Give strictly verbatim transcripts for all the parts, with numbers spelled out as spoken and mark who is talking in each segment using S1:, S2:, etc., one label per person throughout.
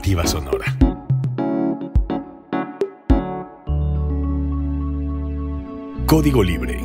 S1: Educativa Sonora. Código Libre.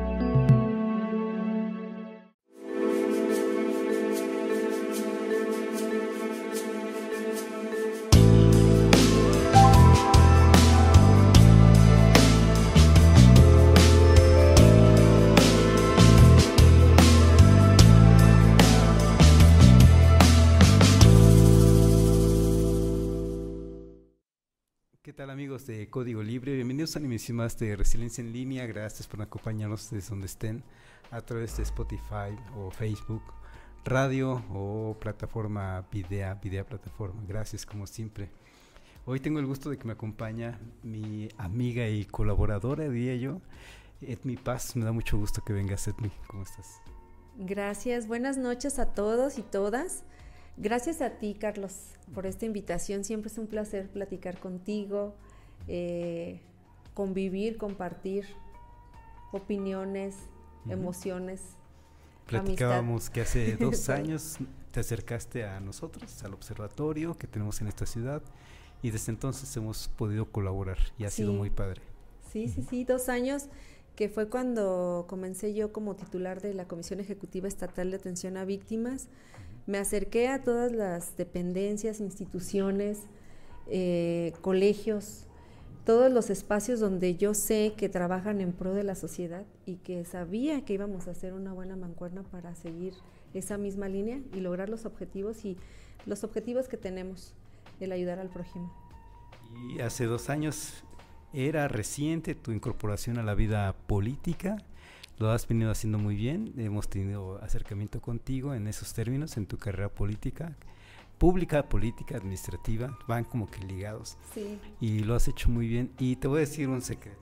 S2: ¿Qué tal, amigos de Código Libre? Bienvenidos a una emisión más de Resiliencia en Línea. Gracias por acompañarnos desde donde estén, a través de Spotify o Facebook, radio o plataforma Videa, Videa plataforma. Gracias, como siempre. Hoy tengo el gusto de que me acompaña mi amiga y colaboradora, diría yo, Edmi Paz. Me da mucho gusto que vengas, Edmi. ¿Cómo estás?
S3: Gracias, buenas noches a todos y todas. Gracias a ti, Carlos, por esta invitación. Siempre es un placer platicar contigo, eh, convivir, compartir opiniones, uh-huh. emociones,
S2: Platicábamos
S3: amistad.
S2: Que hace dos años te acercaste a nosotros, al observatorio que tenemos en esta ciudad, y desde entonces hemos podido colaborar y ha sí. sido muy padre.
S3: Sí, sí, sí, dos años que fue cuando comencé yo como titular de la Comisión Ejecutiva Estatal de Atención a Víctimas. Me acerqué a todas las dependencias, instituciones, eh, colegios, todos los espacios donde yo sé que trabajan en pro de la sociedad y que sabía que íbamos a hacer una buena mancuerna para seguir esa misma línea y lograr los objetivos y los objetivos que tenemos, el ayudar al prójimo.
S2: Y hace dos años era reciente tu incorporación a la vida política. Lo has venido haciendo muy bien, hemos tenido acercamiento contigo en esos términos, en tu carrera política, pública, política, administrativa, van como que ligados.
S3: Sí.
S2: Y lo has hecho muy bien, y te voy a decir un secreto.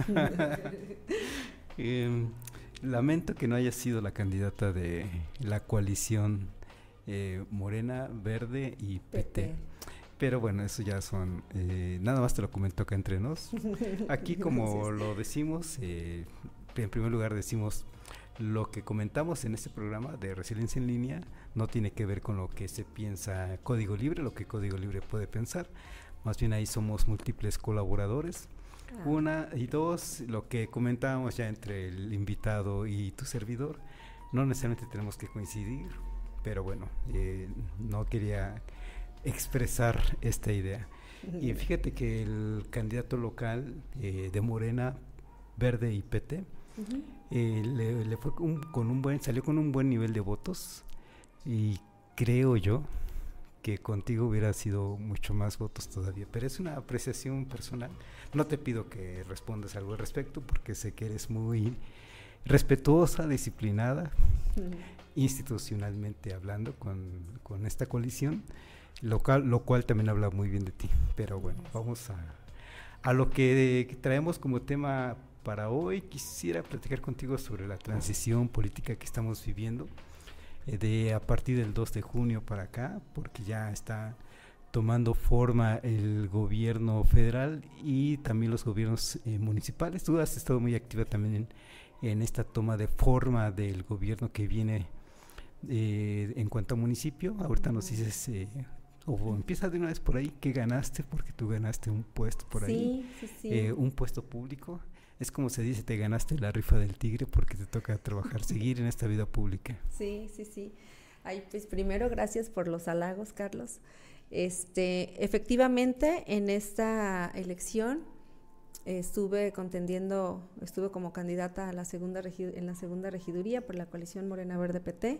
S2: eh, lamento que no hayas sido la candidata de la coalición eh, Morena, Verde y P T. P T. Pero bueno, eso ya son, eh, nada más te lo comento acá entre nos. Aquí, como lo decimos, eh, en primer lugar decimos, lo que comentamos en este programa de Resiliencia en Línea no tiene que ver con lo que se piensa Código Libre, lo que Código Libre puede pensar. Más bien ahí somos múltiples colaboradores. Ah. Una, y dos, lo que comentábamos ya entre el invitado y tu servidor, no necesariamente tenemos que coincidir, pero bueno, eh, no quería expresar esta idea. Uh-huh. Y fíjate que el candidato local eh, de Morena, Verde y P T, uh-huh. eh, le, le fue un, con un buen, salió con un buen nivel de votos, y creo yo que contigo hubiera sido mucho más votos todavía, pero es una apreciación personal. No te pido que respondas algo al respecto, porque sé que eres muy respetuosa, disciplinada, uh-huh. institucionalmente hablando con, con esta coalición, lo cual, lo cual también habla muy bien de ti. Pero bueno, vamos a, a lo que, que traemos como tema para hoy. Quisiera platicar contigo sobre la transición política que estamos viviendo eh, de a partir del dos de junio para acá, porque ya está tomando forma el gobierno federal y también los gobiernos eh, municipales. Tú has estado muy activa también en, en esta toma de forma del gobierno que viene eh, en cuanto a municipio. Ahorita nos dices, eh, o empieza de una vez por ahí, ¿qué ganaste? Porque tú ganaste un puesto por
S3: sí,
S2: ahí,
S3: sí, sí.
S2: Eh, un puesto público. Es como se dice, te ganaste la rifa del tigre porque te toca trabajar, seguir en esta vida pública.
S3: Sí, sí, sí. Ay, pues primero, gracias por los halagos, Carlos. Este, efectivamente, en esta elección eh, estuve contendiendo, estuve como candidata a la segunda regi- en la segunda regiduría por la coalición Morena Verde P T,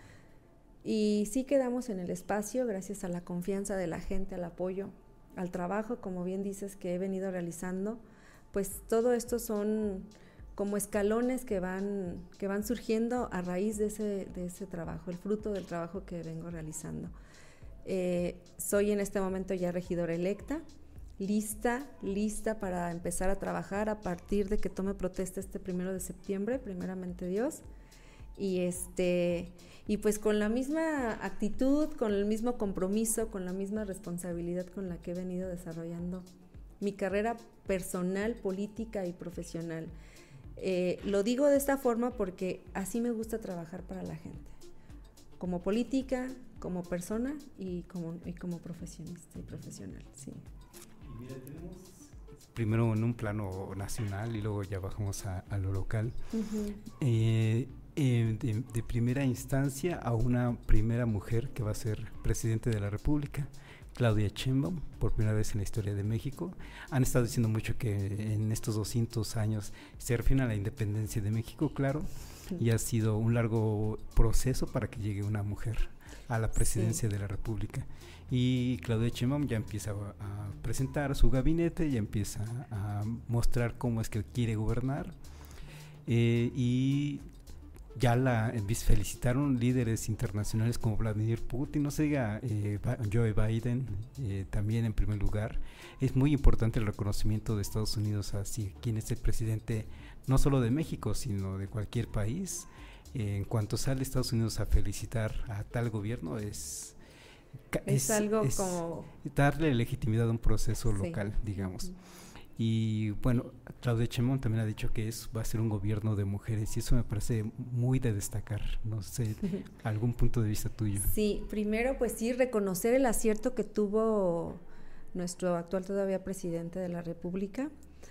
S3: y sí quedamos en el espacio gracias a la confianza de la gente, al apoyo, al trabajo, como bien dices, que he venido realizando. Pues todo esto son como escalones que van, que van surgiendo a raíz de ese, de ese trabajo, el fruto del trabajo que vengo realizando. Eh, soy en este momento ya regidora electa, lista, lista para empezar a trabajar a partir de que tome protesta este primero de septiembre, primeramente Dios, y este, y pues con la misma actitud, con el mismo compromiso, con la misma responsabilidad con la que he venido desarrollando mi carrera personal, política y profesional. Eh, lo digo de esta forma porque así me gusta trabajar para la gente. como política, como persona y como, y como profesionista y profesional, sí.
S2: Y mira, tenemos primero en un plano nacional y luego ya bajamos a, a lo local. Uh-huh. eh, eh, de, de primera instancia a una primera mujer que va a ser presidente de la República, Claudia Sheinbaum, por primera vez en la historia de México. Han estado diciendo mucho que en estos doscientos años se refiere a la independencia de México, claro, sí. Y ha sido un largo proceso para que llegue una mujer a la presidencia sí. de la República. Y Claudia Sheinbaum ya empieza a, a presentar su gabinete, ya empieza a mostrar cómo es que quiere gobernar, eh, y ya la felicitaron líderes internacionales como Vladimir Putin, no se diga eh, Joe Biden, eh, también en primer lugar. Es muy importante el reconocimiento de Estados Unidos hacia quien es el presidente, no solo de México, sino de cualquier país. Eh, en cuanto sale Estados Unidos a felicitar a tal gobierno, es,
S3: es, es algo es como
S2: darle legitimidad a un proceso sí. local, digamos. Uh-huh. Y bueno, Claudia Sheinbaum también ha dicho que es, va a ser un gobierno de mujeres y eso me parece muy de destacar, no sé, algún punto de vista tuyo.
S3: Sí, primero pues sí, reconocer el acierto que tuvo nuestro actual todavía presidente de la República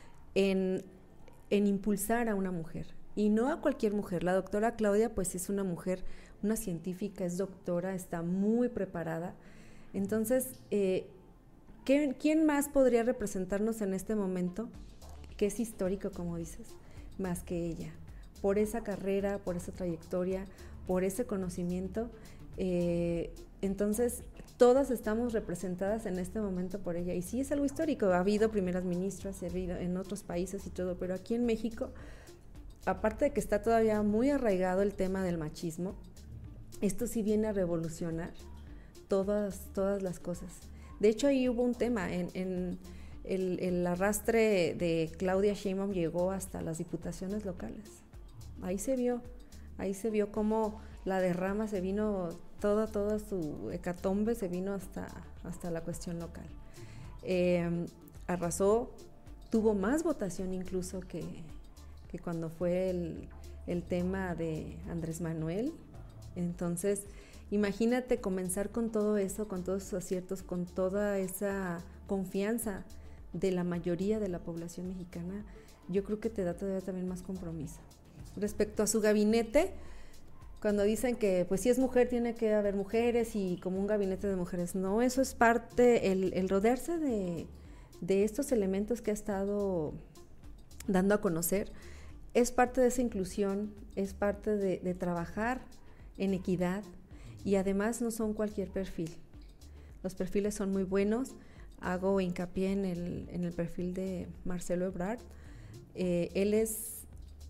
S3: en, en impulsar a una mujer, y no a cualquier mujer. La doctora Claudia pues es una mujer, una científica, es doctora, está muy preparada, entonces eh, ¿quién más podría representarnos en este momento, que es histórico, como dices, más que ella? Por esa carrera, por esa trayectoria, por ese conocimiento. Eh, entonces, todas estamos representadas en este momento por ella. Y sí, es algo histórico. Ha habido primeras ministras, ha habido en otros países y todo, pero aquí en México, aparte de que está todavía muy arraigado el tema del machismo, esto sí viene a revolucionar todas, todas las cosas. De hecho, ahí hubo un tema, en, en el, el arrastre de Claudia Sheinbaum llegó hasta las diputaciones locales. Ahí se vio, ahí se vio cómo la derrama se vino, toda, toda su hecatombe se vino hasta, hasta la cuestión local. Eh, arrasó, tuvo más votación incluso que, que cuando fue el, el tema de Andrés Manuel. Entonces, imagínate comenzar con todo eso, con todos esos aciertos, con toda esa confianza de la mayoría de la población mexicana, yo creo que te da todavía también más compromiso. Respecto a su gabinete, cuando dicen que pues si es mujer tiene que haber mujeres y como un gabinete de mujeres, no, eso es parte, el, el rodearse de, de estos elementos que ha estado dando a conocer, es parte de esa inclusión, es parte de, de trabajar en equidad. Y además no son cualquier perfil. Los perfiles son muy buenos. Hago hincapié en el, en el perfil de Marcelo Ebrard. Eh, él es,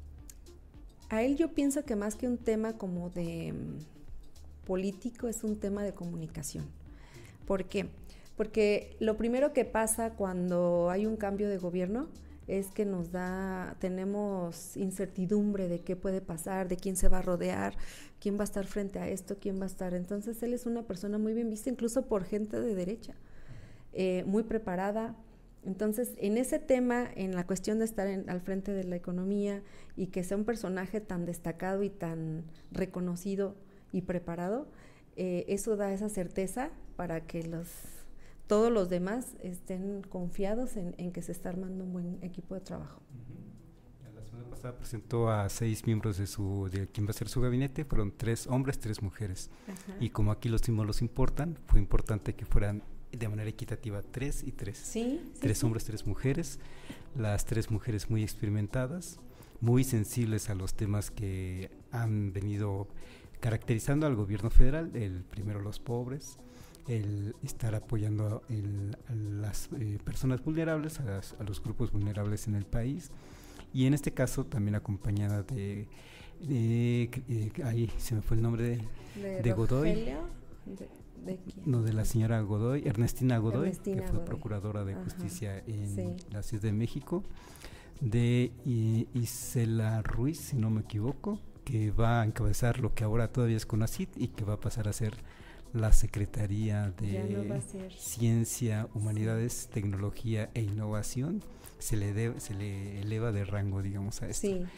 S3: a él yo pienso que más que un tema como de um, político, es un tema de comunicación. ¿Por qué? Porque lo primero que pasa cuando hay un cambio de gobierno es que nos da, tenemos incertidumbre de qué puede pasar, de quién se va a rodear, quién va a estar frente a esto, quién va a estar. Entonces él es una persona muy bien vista, incluso por gente de derecha, eh, muy preparada. Entonces en ese tema, en la cuestión de estar en, al frente de la economía y que sea un personaje tan destacado y tan reconocido y preparado, eh, eso da esa certeza para que los todos los demás estén confiados en, en que se está armando un buen equipo de trabajo.
S2: Uh-huh. La semana pasada presentó a seis miembros de su de quien va a ser su gabinete, fueron tres hombres, tres mujeres. Ajá. Y como aquí los símbolos importan, fue importante que fueran de manera equitativa tres y tres.
S3: Sí, sí,
S2: tres
S3: sí.
S2: hombres, tres mujeres, las tres mujeres muy experimentadas, muy sensibles a los temas que han venido caracterizando al gobierno federal, el primero los pobres, el estar apoyando el, a las eh, personas vulnerables, a, las, a los grupos vulnerables en el país, y en este caso también acompañada de, de, de eh, ahí se me fue el nombre de,
S3: de,
S2: de Godoy,
S3: ¿De, de quién?
S2: No, de la señora Godoy, Ernestina Godoy,
S3: Ernestina
S2: que fue
S3: Godoy.
S2: procuradora de
S3: Ajá,
S2: justicia en
S3: sí.
S2: la Ciudad de México, de I, Isela Ruiz, si no me equivoco, que va a encabezar lo que ahora todavía es CONACYT y que va a pasar a ser la Secretaría de
S3: no
S2: Ciencia, Humanidades, sí. Tecnología e Innovación. Se le, de, se le eleva de rango, digamos, a esto.
S3: Sí.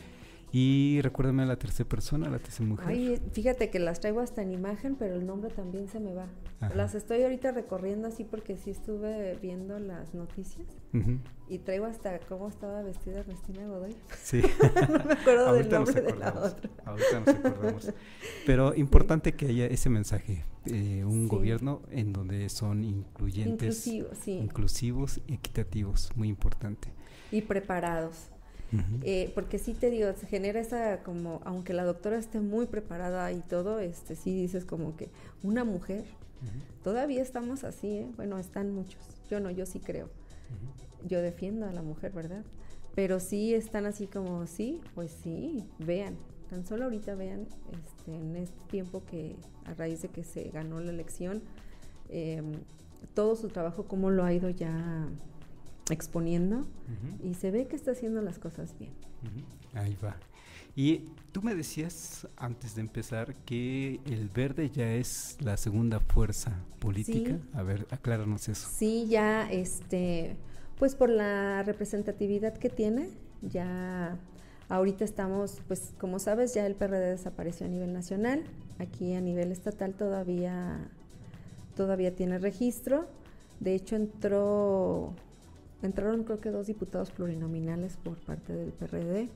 S2: Y recuérdame a la tercera persona, la tercera mujer.
S3: Ay, fíjate que las traigo hasta en imagen, pero el nombre también se me va. Ajá. Las estoy ahorita recorriendo así porque sí estuve viendo las noticias. Uh-huh. Y traigo hasta cómo estaba vestida Ernestina Godoy.
S2: Sí.
S3: No me acuerdo del nombre de la otra.
S2: Ahorita nos acordamos. Pero importante sí. que haya ese mensaje, eh, un sí. gobierno en donde son incluyentes,
S3: inclusivos, sí.
S2: inclusivos y equitativos, muy importante.
S3: Y preparados. Uh-huh. Eh, porque sí te digo, se genera esa como, aunque la doctora esté muy preparada y todo, este sí dices como que una mujer, uh-huh. todavía estamos así, ¿eh? Bueno, están muchos, yo no, yo sí creo, uh-huh. yo defiendo a la mujer, ¿verdad? Pero sí están así como, sí, pues sí, vean, tan solo ahorita vean, este, en este tiempo que a raíz de que se ganó la elección, eh, todo su trabajo, cómo lo ha ido ya exponiendo, uh-huh. y se ve que está haciendo las cosas bien.
S2: Uh-huh. Ahí va. Y tú me decías antes de empezar que el Verde ya es la segunda fuerza política. Sí. A ver, acláranos eso.
S3: Sí, ya, este, pues por la representatividad que tiene, ya ahorita estamos, pues como sabes, ya el P R D desapareció a nivel nacional, aquí a nivel estatal todavía, todavía tiene registro. De hecho entró Entraron creo que dos diputados plurinominales por parte del P R D,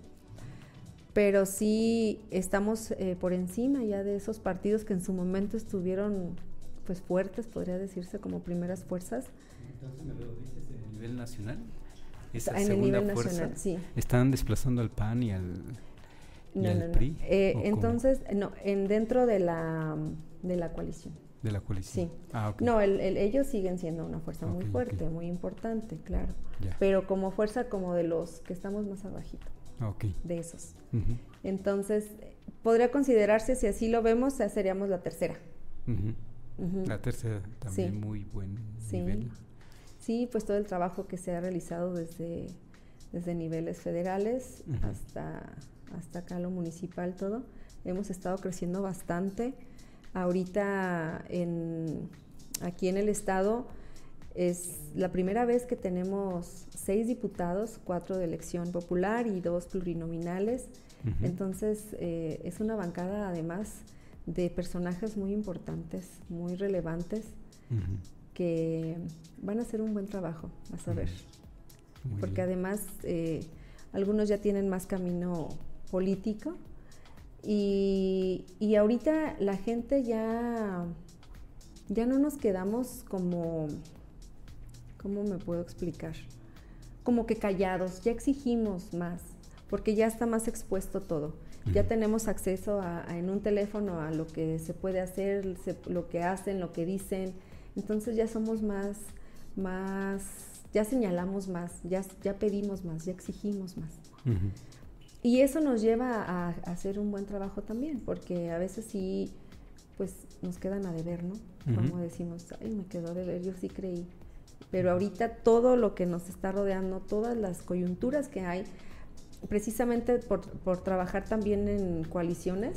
S3: pero sí estamos eh, por encima ya de esos partidos que en su momento estuvieron pues fuertes, podría decirse, como primeras fuerzas.
S2: Entonces, ¿me lo dices a nivel nacional?
S3: Esa en el nivel nacional, sí.
S2: ¿Están desplazando al P A N y al, y
S3: no,
S2: al
S3: no, no.
S2: P R I?
S3: Eh, entonces, no, en dentro de la, de la coalición.
S2: De la coalición.
S3: Sí.
S2: Ah, okay.
S3: No, el, el, ellos siguen siendo una fuerza okay, muy fuerte, okay. muy importante, claro. Ya. Pero como fuerza como de los que estamos más abajito.
S2: Okay.
S3: De esos.
S2: Uh-huh.
S3: Entonces, podría considerarse, si así lo vemos, seríamos la tercera.
S2: Uh-huh. Uh-huh. La tercera también sí. muy buen
S3: sí.
S2: nivel.
S3: Sí, pues todo el trabajo que se ha realizado desde, desde niveles federales uh-huh. hasta, hasta acá lo municipal, todo. Hemos estado creciendo bastante. Ahorita en, aquí en el estado es la primera vez que tenemos seis diputados, cuatro de elección popular y dos plurinominales. Uh-huh. Entonces eh, es una bancada además de personajes muy importantes, muy relevantes, uh-huh. que van a hacer un buen trabajo, vas a ver. Uh-huh. Porque bien. Además eh, algunos ya tienen más camino político. Y, y ahorita la gente ya, ya no nos quedamos como, ¿cómo me puedo explicar? Como que callados, ya exigimos más, porque ya está más expuesto todo. Uh-huh. Ya tenemos acceso a, a, en un teléfono a lo que se puede hacer, se, lo que hacen, lo que dicen. Entonces ya somos más, más, ya señalamos más, ya, ya pedimos más, ya exigimos más. Uh-huh. Y eso nos lleva a, a hacer un buen trabajo también, porque a veces sí, pues nos quedan a deber, ¿no? Uh-huh. Como decimos, ay, me quedó a deber, yo sí creí. Pero ahorita todo lo que nos está rodeando, todas las coyunturas que hay, precisamente por, por trabajar también en coaliciones,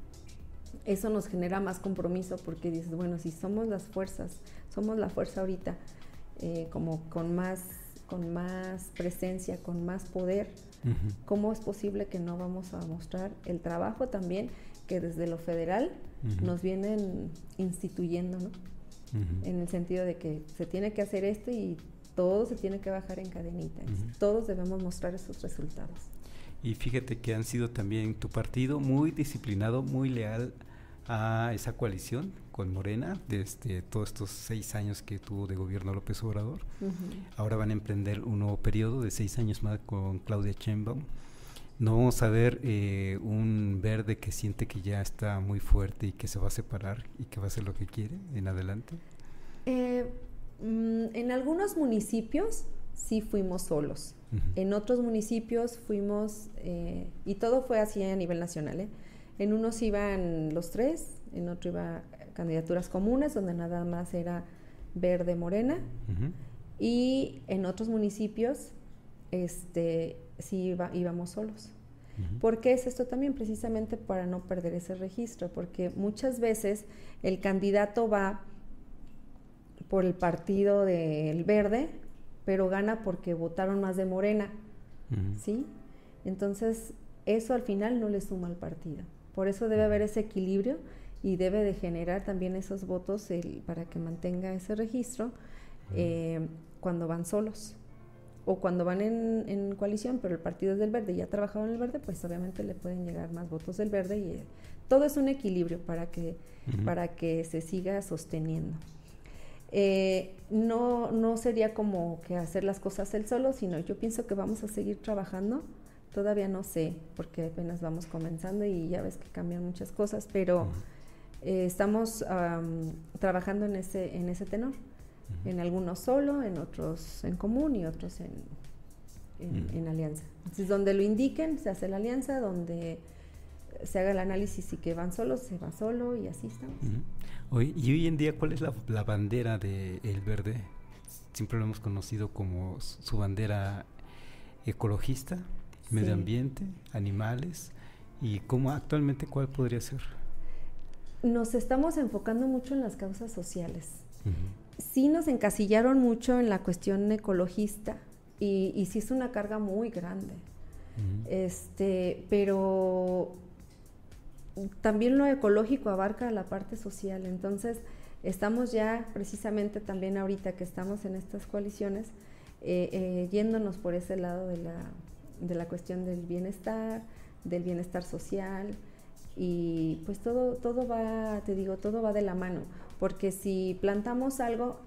S3: eso nos genera más compromiso, porque dices, bueno, si somos las fuerzas, somos la fuerza ahorita, eh, como con más, con más presencia, con más poder, uh-huh. ¿cómo es posible que no vamos a mostrar el trabajo también que desde lo federal uh-huh. nos vienen instituyendo, ¿no? Uh-huh. En el sentido de que se tiene que hacer esto y todo se tiene que bajar en cadenita. Uh-huh. Todos debemos mostrar esos resultados.
S2: Y fíjate que han sido también tu partido muy disciplinado, muy leal a esa coalición con Morena desde todos estos seis años que tuvo de gobierno López Obrador. Uh-huh. Ahora van a emprender un nuevo periodo de seis años más con Claudia Sheinbaum. No vamos a ver eh, un Verde que siente que ya está muy fuerte y que se va a separar y que va a hacer lo que quiere en adelante.
S3: Eh, mm, en algunos municipios sí fuimos solos. Uh-huh. En otros municipios fuimos, eh, y todo fue así a nivel nacional, ¿eh? En unos iban los tres, en otro iba candidaturas comunes, donde nada más era Verde, Morena, uh-huh. y en otros municipios este, sí iba, íbamos solos. Uh-huh. ¿Por qué es esto también? Precisamente para no perder ese registro, porque muchas veces el candidato va por el partido del Verde, pero gana porque votaron más de Morena, uh-huh. ¿sí? Entonces, eso al final no le suma al partido. Por eso debe haber ese equilibrio y debe de generar también esos votos el, para que mantenga ese registro eh, cuando van solos o cuando van en, en coalición, pero el partido es del Verde y ya ha trabajado en el Verde, pues obviamente le pueden llegar más votos del Verde y eh, todo es un equilibrio para que, uh-huh. para que se siga sosteniendo. Eh, no, no sería como que hacer las cosas él solo, sino yo pienso que vamos a seguir trabajando. Todavía no sé, porque apenas vamos comenzando y ya ves que cambian muchas cosas, pero uh-huh. eh, estamos um, trabajando en ese, en ese tenor. Uh-huh. En algunos solo, en otros en común y otros en, en, uh-huh. en alianza. Entonces, donde lo indiquen, se hace la alianza, donde se haga el análisis y que van solos, se va solo y así estamos.
S2: Uh-huh. Hoy, y hoy en día, ¿cuál es la, la bandera de El Verde? Siempre lo hemos conocido como su bandera ecologista, sí. medio ambiente, animales, y cómo actualmente cuál podría ser.
S3: Nos estamos enfocando mucho en las causas sociales. Uh-huh. Sí nos encasillaron mucho en la cuestión ecologista y, y sí es una carga muy grande. Uh-huh. Este, pero también lo ecológico abarca la parte social, entonces estamos ya precisamente también ahorita que estamos en estas coaliciones eh, eh, yéndonos por ese lado de la, de la cuestión del bienestar, del bienestar social y pues todo, todo va, te digo, todo va de la mano, porque si plantamos algo,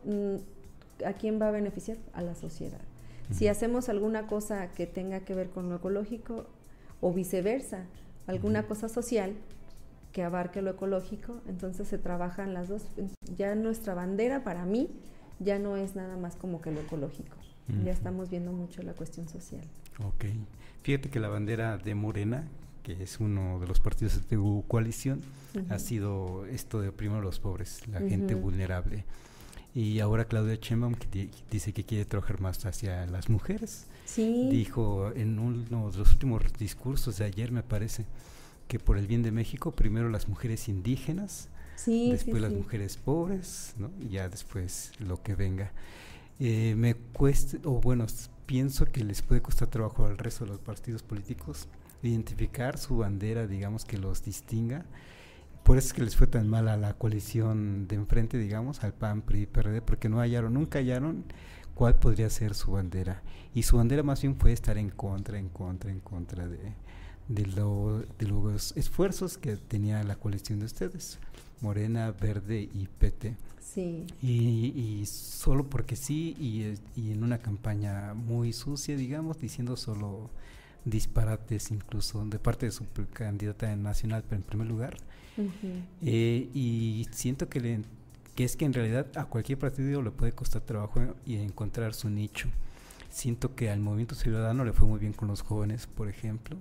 S3: ¿a quién va a beneficiar? A la sociedad. Uh-huh. Si hacemos alguna cosa que tenga que ver con lo ecológico o viceversa, alguna uh-huh. cosa social que abarque lo ecológico, entonces se trabajan las dos. Ya nuestra bandera para mí ya no es nada más como que lo ecológico, uh-huh. ya estamos viendo mucho la cuestión social.
S2: Ok, fíjate que la bandera de Morena, que es uno de los partidos de tu coalición, uh-huh. ha sido esto de primero los pobres, la uh-huh. gente vulnerable. Y ahora Claudia Sheinbaum que di- dice que quiere trabajar más hacia las mujeres.
S3: Sí.
S2: Dijo en uno de los últimos discursos de ayer, me parece, que por el bien de México, primero las mujeres indígenas,
S3: sí,
S2: después
S3: sí,
S2: las
S3: sí.
S2: mujeres pobres, ¿no? Y ya después lo que venga. Eh, me cuesta, o bueno, pienso que les puede costar trabajo al resto de los partidos políticos identificar su bandera, digamos, que los distinga. Por eso es que les fue tan mal a la coalición de enfrente, digamos, al P A N, P R I, P R D, porque no hallaron, nunca hallaron cuál podría ser su bandera. Y su bandera más bien fue estar en contra, en contra, en contra de, de, lo, de los esfuerzos que tenía la coalición de ustedes, Morena, Verde y P T.
S3: Sí.
S2: Y, y solo porque sí, y, y en una campaña muy sucia, digamos, diciendo solo disparates incluso de parte de su candidata nacional, pero en primer lugar. Uh-huh. eh, y siento que, le, que es que en realidad a cualquier partido le puede costar trabajo y encontrar su nicho. Siento que al Movimiento Ciudadano le fue muy bien con los jóvenes, por ejemplo,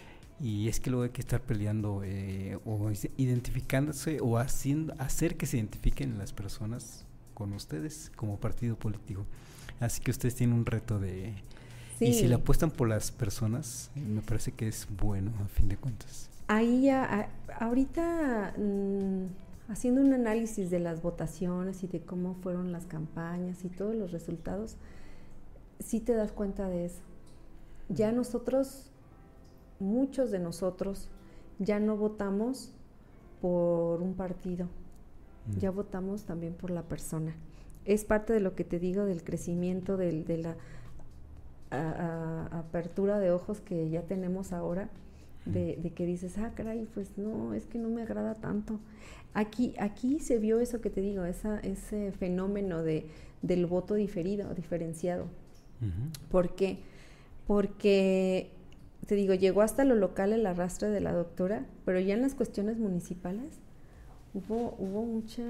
S2: y es que luego hay que estar peleando eh, o identificándose o haciendo, hacer que se identifiquen las personas con ustedes como partido político. Así que ustedes tienen un reto de... Sí. Y si le apuestan por las personas, me parece que es bueno, a fin de cuentas.
S3: Ahí ya, a, ahorita, mmm, haciendo un análisis de las votaciones y de cómo fueron las campañas y todos los resultados, sí te das cuenta de eso. Ya nosotros, muchos de nosotros, ya no votamos por un partido, mm. ya votamos también por la persona. Es parte de lo que te digo del crecimiento, del, de la a, a, apertura de ojos que ya tenemos ahora, de, de que dices, ah, caray, pues no, es que no me agrada tanto. Aquí, aquí se vio eso que te digo, esa, ese fenómeno de, del voto diferido, diferenciado. Uh-huh. ¿Por qué? Porque, te digo, llegó hasta lo local el arrastre de la doctora, pero ya en las cuestiones municipales hubo, hubo mucha...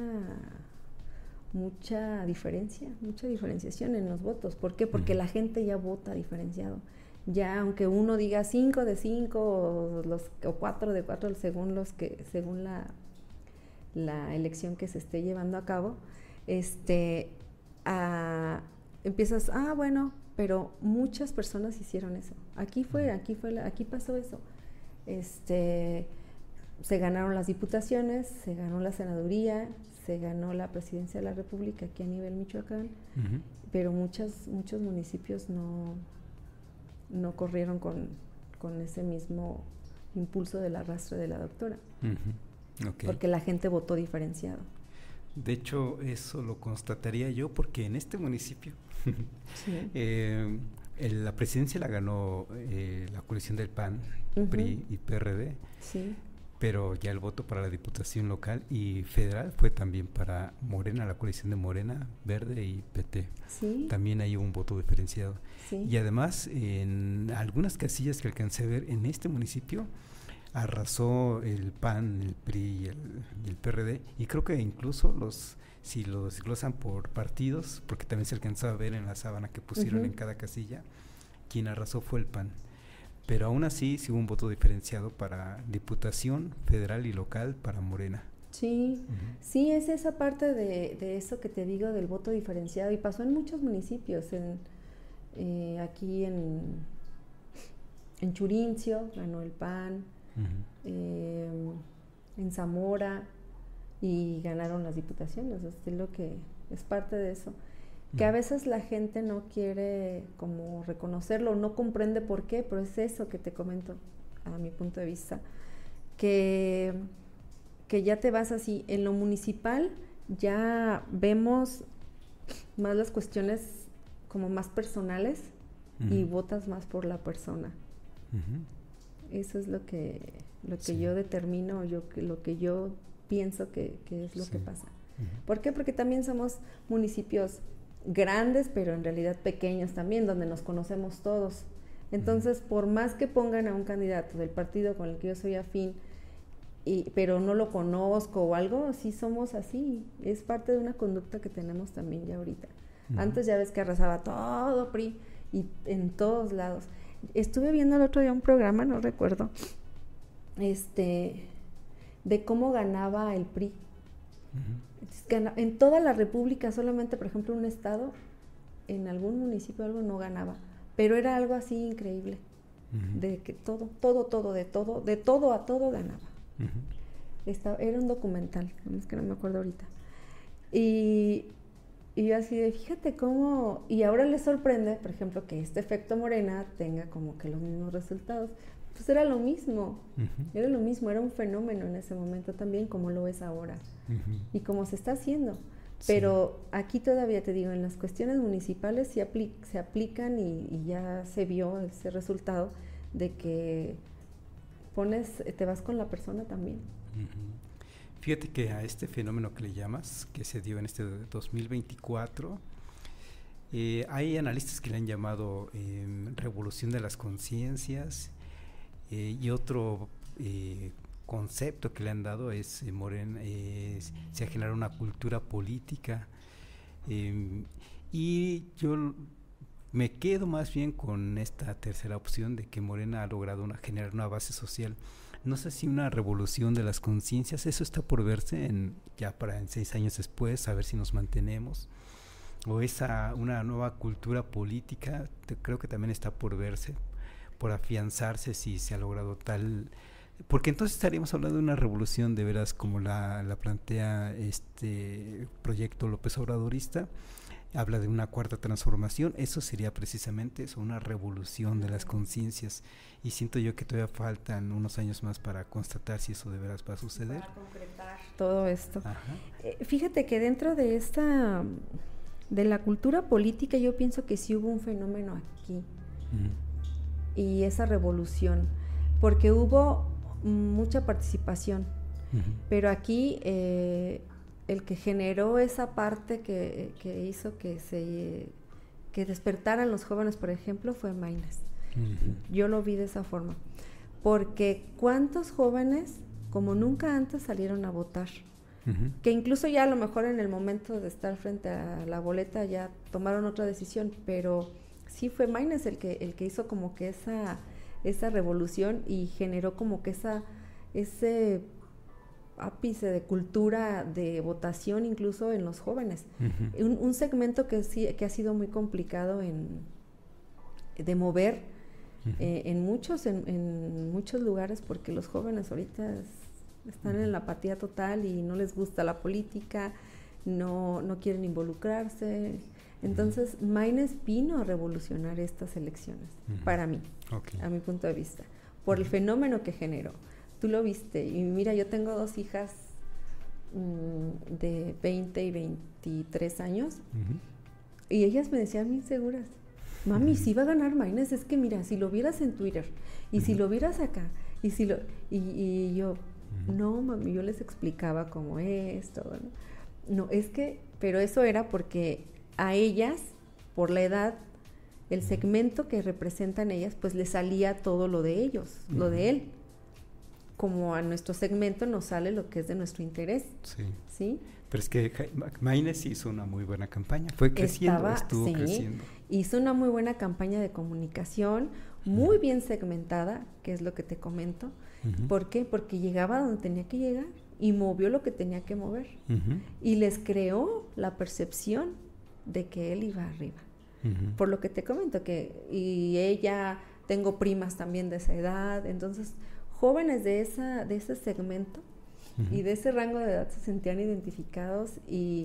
S3: mucha diferencia, mucha diferenciación en los votos. ¿Por qué? Porque uh-huh. la gente ya vota diferenciado. Ya aunque uno diga cinco de cinco o, los, o cuatro de cuatro según los que según la, la elección que se esté llevando a cabo, este, a, empiezas, ah, bueno, pero muchas personas hicieron eso. Aquí fue, aquí fue, la, aquí pasó eso. Este, se ganaron las diputaciones, se ganó la senaduría, se ganó la presidencia de la República aquí a nivel Michoacán, uh-huh. pero muchas, muchos municipios no, no corrieron con, con ese mismo impulso del arrastre de la doctora.
S2: Uh-huh. Okay.
S3: Porque la gente votó diferenciado.
S2: De hecho, eso lo constataría yo porque en este municipio
S3: sí.
S2: eh, el, la presidencia la ganó eh, la coalición del P A N, uh-huh. P R I y P R D,
S3: sí.
S2: pero ya el voto para la diputación local y federal fue también para Morena, la coalición de Morena, Verde y P T.
S3: Sí.
S2: También hay un voto diferenciado.
S3: Sí.
S2: Y además, en algunas casillas que alcancé a ver en este municipio, arrasó el P A N, el P R I y el, y el P R D, y creo que incluso los si los desglosan por partidos, porque también se alcanzó a ver en la sábana que pusieron uh-huh. en cada casilla, quien arrasó fue el P A N. Pero aún así sí hubo un voto diferenciado para diputación federal y local para Morena.
S3: Sí, uh-huh. sí, es esa parte de, de eso que te digo del voto diferenciado, y pasó en muchos municipios, en eh, aquí en, en Churincio ganó el P A N, uh-huh. eh, en Zamora, y ganaron las diputaciones. Es lo que es parte de eso, que uh-huh. a veces la gente no quiere como reconocerlo, no comprende por qué, pero es eso que te comento a mi punto de vista, que, que ya te vas así, en lo municipal ya vemos más las cuestiones como más personales uh-huh. y votas más por la persona. Uh-huh. Eso es lo que lo que sí. yo determino, yo lo que yo pienso que, que es lo sí. que pasa. Uh-huh. ¿Por qué? Porque también somos municipios grandes, pero en realidad pequeños también, donde nos conocemos todos. Entonces, uh-huh. por más que pongan a un candidato del partido con el que yo soy afín, y, pero no lo conozco o algo, sí somos así. Es parte de una conducta que tenemos también ya ahorita. Uh-huh. Antes ya ves que arrasaba todo P R I y en todos lados. Estuve viendo el otro día un programa, no recuerdo, este, de cómo ganaba el P R I. Uh-huh. Gana, en toda la república, solamente por ejemplo un estado, en algún municipio algo no ganaba, pero era algo así increíble, uh-huh. de que todo, todo, todo, de todo, de todo a todo ganaba. Uh-huh. Estaba, era un documental, es que no me acuerdo ahorita, y, y yo así de, fíjate cómo, y ahora les sorprende, por ejemplo, que este efecto Morena tenga como que los mismos resultados. Pues era lo mismo, uh-huh. era lo mismo, era un fenómeno en ese momento también, como lo es ahora, uh-huh. y como se está haciendo. Pero sí. aquí todavía te digo, en las cuestiones municipales sí apli- se aplican y, y ya se vio ese resultado de que pones, te vas con la persona también.
S2: Uh-huh. Fíjate que a este fenómeno que le llamas, que se dio en este dos mil veinticuatro, eh, hay analistas que le han llamado eh, revolución de las conciencias. Eh, y otro eh, concepto que le han dado es, eh, Morena, eh, se ha generado una cultura política, eh, y yo me quedo más bien con esta tercera opción de que Morena ha logrado una, generar una base social. No sé si una revolución de las conciencias, eso está por verse en, ya para en seis años después, a ver si nos mantenemos, o esa una nueva cultura política, te, creo que también está por verse, por afianzarse si se ha logrado tal, porque entonces estaríamos hablando de una revolución de veras como la, la plantea este proyecto López Obradorista, habla de una cuarta transformación, eso sería precisamente eso, una revolución de las conciencias, y siento yo que todavía faltan unos años más para constatar si eso de veras va a suceder.
S3: Para concretar todo esto. Eh, fíjate que dentro de esta, de la cultura política, yo pienso que sí hubo un fenómeno aquí. Uh-huh. Y esa revolución, porque hubo mucha participación, uh-huh. pero aquí eh, el que generó esa parte que, que hizo que se que despertaran los jóvenes, por ejemplo, fue Maynes. Uh-huh. Yo lo vi de esa forma, porque cuántos jóvenes como nunca antes salieron a votar, uh-huh. que incluso ya a lo mejor en el momento de estar frente a la boleta ya tomaron otra decisión, pero sí fue Maynes el que el que hizo como que esa esa revolución y generó como que esa ese ápice de cultura de votación incluso en los jóvenes. Uh-huh. Un, un segmento que sí que ha sido muy complicado en de mover uh-huh. eh, en muchos en, en muchos lugares, porque los jóvenes ahorita es, están uh-huh. en la apatía total y no les gusta la política, no no quieren involucrarse. Entonces, Maynes vino a revolucionar estas elecciones, uh-huh. para mí, okay. a mi punto de vista, por el fenómeno que generó. Tú lo viste, y mira, yo tengo dos hijas mmm, de veinte y veintitrés años, uh-huh. y ellas me decían bien seguras, mami, uh-huh. si va a ganar Maines, es que mira, si lo vieras en Twitter, y uh-huh. si lo vieras acá, y si lo, y, y yo, uh-huh. no, mami, yo les explicaba cómo es, todo, ¿no? No, es que, pero eso era porque a ellas, por la edad, el segmento que representan ellas, pues le salía todo lo de ellos, uh-huh. lo de él. Como a nuestro segmento nos sale lo que es de nuestro interés.
S2: Sí.
S3: ¿Sí?
S2: Pero es que Maines hizo una muy buena campaña, fue creciendo,
S3: Estaba,
S2: estuvo
S3: sí,
S2: creciendo.
S3: Hizo una muy buena campaña de comunicación, muy uh-huh. bien segmentada, que es lo que te comento. Uh-huh. ¿Por qué? Porque llegaba donde tenía que llegar y movió lo que tenía que mover. Uh-huh. Y les creó la percepción de que él iba arriba. Uh-huh. Por lo que te comento, que y ella, tengo primas también de esa edad, entonces jóvenes de esa de ese segmento uh-huh. y de ese rango de edad se sentían identificados y,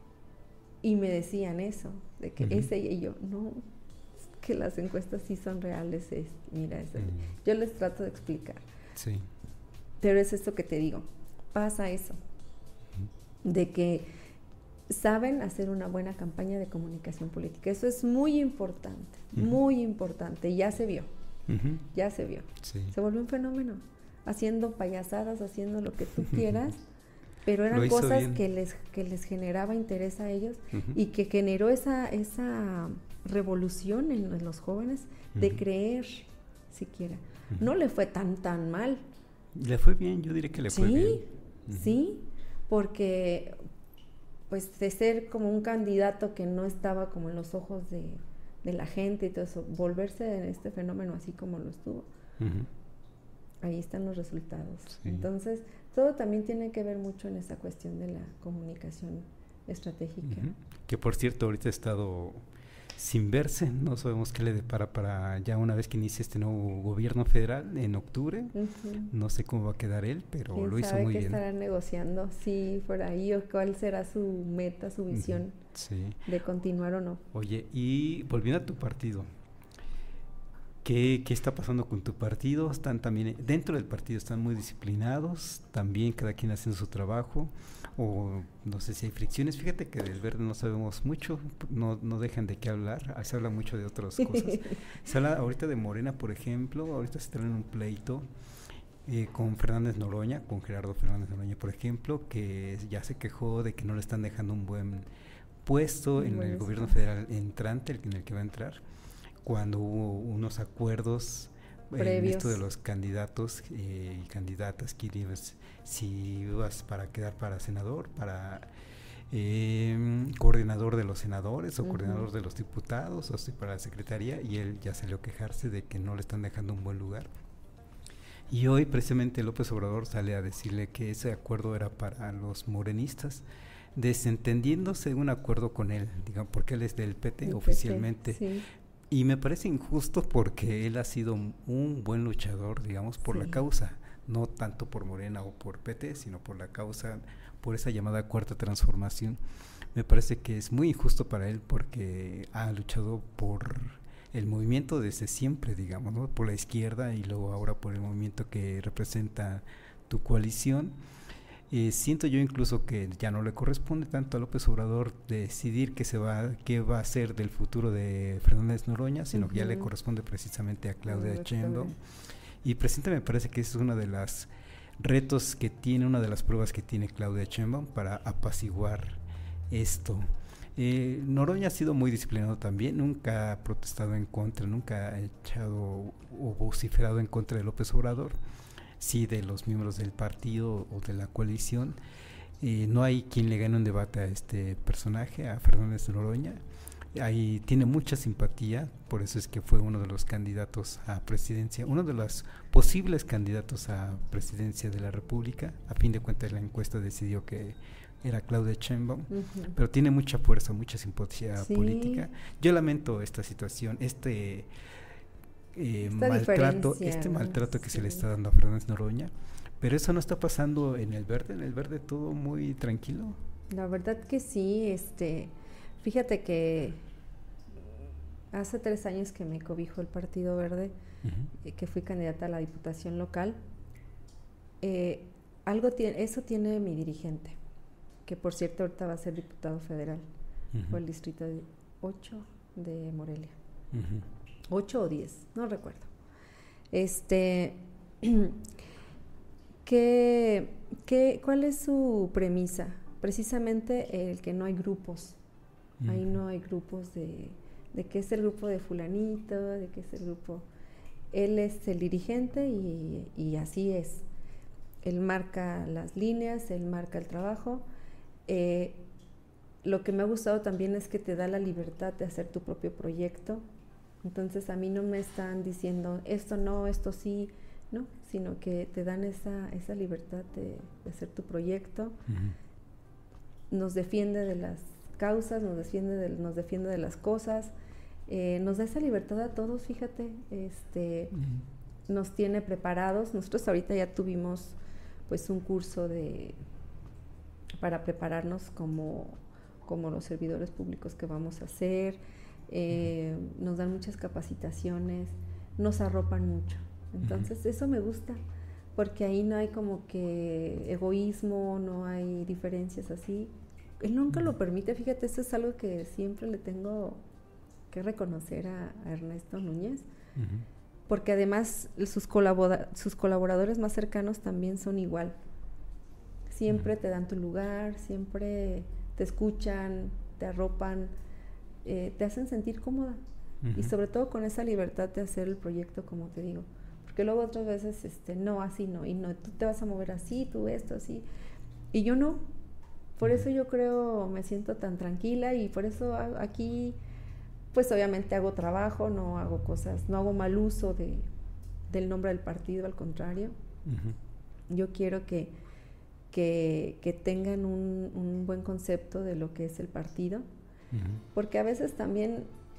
S3: y me decían eso, de que uh-huh. es ella, y yo, no, es que las encuestas sí son reales, es, mira, es, uh-huh. yo les trato de explicar.
S2: Sí.
S3: Pero es esto que te digo, pasa eso, uh-huh. de que saben hacer una buena campaña de comunicación política. Eso es muy importante, uh-huh. muy importante, y ya se vio. Uh-huh. Ya se vio.
S2: Sí.
S3: Se volvió un fenómeno, haciendo payasadas, haciendo lo que tú quieras, pero eran cosas bien. que les que les generaba interés a ellos uh-huh. y que generó esa esa revolución en, en los jóvenes de uh-huh. creer siquiera. Uh-huh. No le fue tan tan mal.
S2: Le fue bien, yo diría que le
S3: sí,
S2: fue bien.
S3: Uh-huh. Sí, porque pues de ser como un candidato que no estaba como en los ojos de de la gente y todo eso, volverse en este fenómeno así como lo estuvo, uh-huh. ahí están los resultados. Sí. Entonces, todo también tiene que ver mucho en esa cuestión de la comunicación estratégica.
S2: Uh-huh. Que por cierto, ahorita ha estado sin verse, no sabemos qué le depara para ya una vez que inicie este nuevo gobierno federal en octubre, uh-huh. no sé cómo va a quedar él, pero lo hizo muy bien.
S3: ¿Quién sabe qué estará negociando? Sí, por ahí, o cuál será su meta, su visión uh-huh.
S2: sí.
S3: de continuar o no.
S2: Oye, y volviendo a tu partido, ¿qué, qué está pasando con tu partido? Están también, dentro del partido están muy disciplinados, también cada quien haciendo su trabajo, o no sé si hay fricciones. Fíjate que del Verde no sabemos mucho, no, no dejan de qué hablar, se habla mucho de otras cosas. Se habla ahorita de Morena, por ejemplo, ahorita se traen un pleito eh, con Fernández Noroña, con Gerardo Fernández Noroña, por ejemplo, que ya se quejó de que no le están dejando un buen puesto en el gobierno federal entrante, el, en el que va a entrar, cuando hubo unos acuerdos en esto de los candidatos eh, y candidatas, que ibas, si ibas para quedar para senador, para eh, coordinador de los senadores o uh-huh. coordinador de los diputados, o sea, para la secretaría, y él ya salió a quejarse de que no le están dejando un buen lugar. Y hoy precisamente López Obrador sale a decirle que ese acuerdo era para los morenistas, desentendiéndose un acuerdo con él, digamos, porque él es del P T el oficialmente. P T, sí. Y me parece injusto porque él ha sido un buen luchador, digamos, por sí. la causa, no tanto por Morena o por P T, sino por la causa, por esa llamada cuarta transformación. Me parece que es muy injusto para él porque ha luchado por el movimiento desde siempre, digamos, ¿no? Por la izquierda y luego ahora por el movimiento que representa tu coalición. Eh, siento yo incluso que ya no le corresponde tanto a López Obrador decidir qué se va, qué va a hacer del futuro de Fernández Noroña, sino uh-huh. que ya le corresponde precisamente a Claudia Sheinbaum. Y precisamente me parece que es uno de los retos que tiene, una de las pruebas que tiene Claudia Sheinbaum para apaciguar esto. Eh, Noroña ha sido muy disciplinado también, nunca ha protestado en contra, nunca ha echado o vociferado en contra de López Obrador. Sí, de los miembros del partido o de la coalición. Eh, no hay quien le gane un debate a este personaje, a Fernández Noroña. Ahí tiene mucha simpatía, por eso es que fue uno de los candidatos a presidencia, uno de los posibles candidatos a presidencia de la República. A fin de cuentas la encuesta decidió que era Claudia Sheinbaum, uh-huh. pero tiene mucha fuerza, mucha simpatía sí. política. Yo lamento esta situación, este... Eh, maltrato, este maltrato que sí. se le está dando a Fernández Noroña, pero eso no está pasando en el Verde, en el Verde todo muy tranquilo.
S3: La verdad que sí, este, fíjate que hace tres años que me cobijó el Partido Verde, uh-huh. eh, que fui candidata a la diputación local. Eh, algo tiene, eso tiene mi dirigente, que por cierto ahorita va a ser diputado federal, uh-huh. por el distrito ocho de Morelia. Uh-huh. ocho o diez, no recuerdo. Este, ¿qué, qué, ¿cuál es su premisa? Precisamente el que no hay grupos. Uh-huh. Ahí no hay grupos de, de qué es el grupo de fulanito, de qué es el grupo. Él es el dirigente y, y así es. Él marca las líneas, él marca el trabajo. Eh, lo que me ha gustado también es que te da la libertad de hacer tu propio proyecto. Entonces a mí no me están diciendo esto no, esto sí, no, sino que te dan esa, esa libertad de, de hacer tu proyecto. Uh-huh. Nos defiende de las causas, nos defiende de, nos defiende de las cosas, eh, nos da esa libertad a todos, fíjate, este, uh-huh. nos tiene preparados. Nosotros ahorita ya tuvimos pues un curso de para prepararnos como, como los servidores públicos que vamos a hacer, eh, uh-huh. nos dan muchas capacitaciones, nos arropan mucho, entonces uh-huh. eso me gusta, porque ahí no hay como que egoísmo, no hay diferencias así. Él nunca uh-huh. lo permite, fíjate, eso es algo que siempre le tengo que reconocer a, a Ernesto Núñez, uh-huh. porque además sus, colabora- sus colaboradores más cercanos también son igual. Siempre uh-huh. te dan tu lugar, siempre te escuchan, te arropan, eh, te hacen sentir cómoda. Uh-huh. Y sobre todo con esa libertad de hacer el proyecto, como te digo. Porque luego otras veces, este, no, así no, y no, tú te vas a mover así, tú esto, así. Y yo no. Por uh-huh. eso yo creo, me siento tan tranquila y por eso aquí... pues obviamente hago trabajo, no hago cosas, no hago mal uso de, del nombre del partido, al contrario. Uh-huh. Yo quiero que, que, que tengan un, un buen concepto de lo que es el partido, uh-huh. porque a veces también,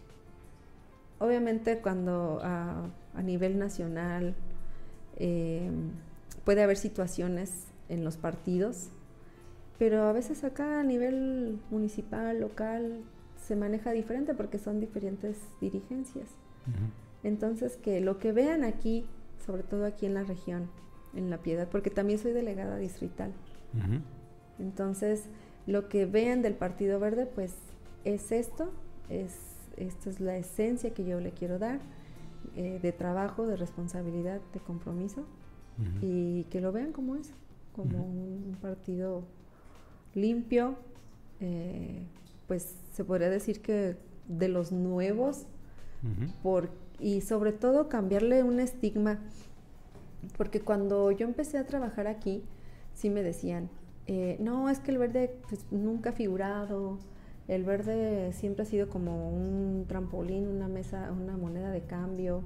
S3: obviamente cuando a, a nivel nacional eh, puede haber situaciones en los partidos, pero a veces acá a nivel municipal, local, se maneja diferente porque son diferentes dirigencias. Uh-huh. Entonces, que lo que vean aquí, sobre todo aquí en la región, en La Piedad, porque también soy delegada distrital. Uh-huh. Entonces, lo que vean del Partido Verde, pues, es esto, es, esto es la esencia que yo le quiero dar, eh, de trabajo, de responsabilidad, de compromiso, uh-huh. y que lo vean como eso, como uh-huh. un partido limpio, eh, pues se podría decir que de los nuevos, uh-huh. por, y sobre todo cambiarle un estigma, porque cuando yo empecé a trabajar aquí, sí me decían, eh, no, es que el verde pues, nunca ha figurado, el verde siempre ha sido como un trampolín, una mesa, una moneda de cambio,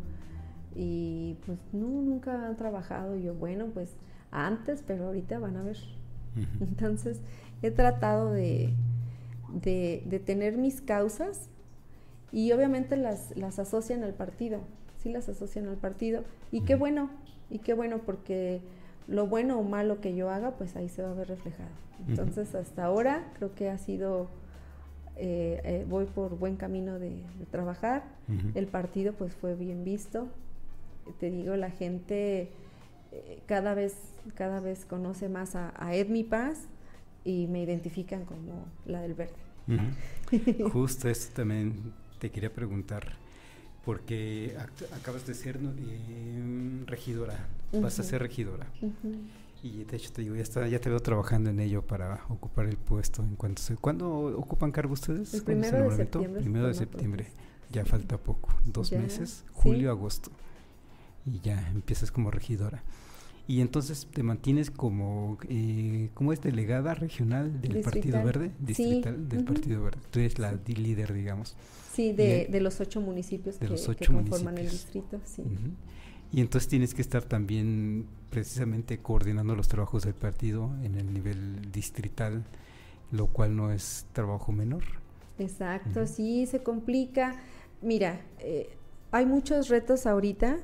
S3: y pues no, nunca han trabajado. Y yo, bueno, pues antes, pero ahorita van a ver. Uh-huh. Entonces, he tratado de De, de tener mis causas y obviamente las, las asocian al partido, sí las asocian al partido y qué bueno, y qué bueno porque lo bueno o malo que yo haga pues ahí se va a ver reflejado. Entonces uh-huh. hasta ahora creo que ha sido, eh, eh, voy por buen camino de, de trabajar, uh-huh. el partido pues fue bien visto, te digo, la gente eh, cada vez, cada vez conoce más a, a Edmi Paz y me identifican como la del verde.
S2: Uh-huh. Justo esto también te quería preguntar, porque act- acabas de ser eh, regidora, uh-huh. vas a ser regidora, uh-huh. y de hecho te digo, ya, está, ya te veo trabajando en ello para ocupar el puesto. En cuanto se, ¿Cuándo ocupan cargo ustedes?
S3: El primero de septiembre.
S2: Primero de septiembre, ya falta poco, dos ya, meses, julio, ¿sí? agosto, y ya empiezas como regidora. Y entonces te mantienes como, eh, ¿cómo es? Delegada regional del distrital. Partido Verde, distrital sí. del uh-huh. Partido Verde. Tú eres la sí. líder, digamos.
S3: Sí, de, y, de los ocho municipios, de que, los ocho que conforman municipios. El distrito, sí. Uh-huh.
S2: Y entonces tienes que estar también precisamente coordinando los trabajos del partido en el nivel distrital, lo cual no es trabajo menor.
S3: Exacto, uh-huh. sí, se complica. Mira, eh, hay muchos retos ahorita,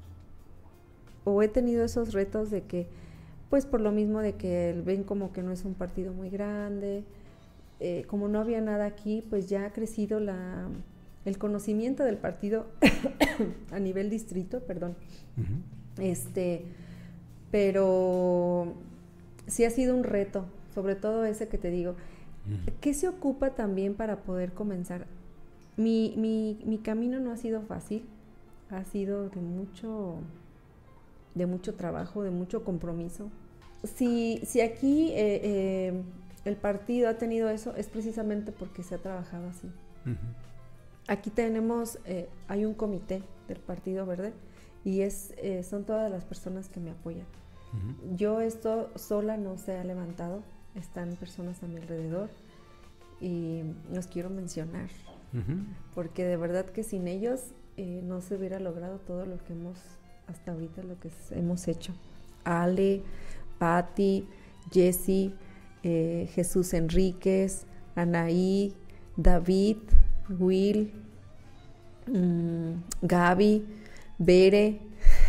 S3: o he tenido esos retos de que, pues por lo mismo de que ven como que no es un partido muy grande, eh, como no había nada aquí, pues ya ha crecido la, el conocimiento del partido a nivel distrito, perdón. Uh-huh. Este, pero sí ha sido un reto, sobre todo ese que te digo. Uh-huh. ¿Qué se ocupa también para poder comenzar? Mi, mi, mi camino no ha sido fácil, ha sido de mucho, de mucho trabajo, de mucho compromiso. Si, si aquí eh, eh, el partido ha tenido eso, es precisamente porque se ha trabajado así. Uh-huh. Aquí tenemos, eh, hay un comité del Partido Verde y es, eh, son todas las personas que me apoyan. Uh-huh. Yo esto sola no se ha levantado, están personas a mi alrededor y los quiero mencionar, uh-huh. porque de verdad que sin ellos eh, no se hubiera logrado todo lo que hemos, hasta ahorita lo que hemos hecho. Ale, Patti, Jessy, eh, Jesús Enríquez, Anaí, David, Will, mmm, Gaby, Bere,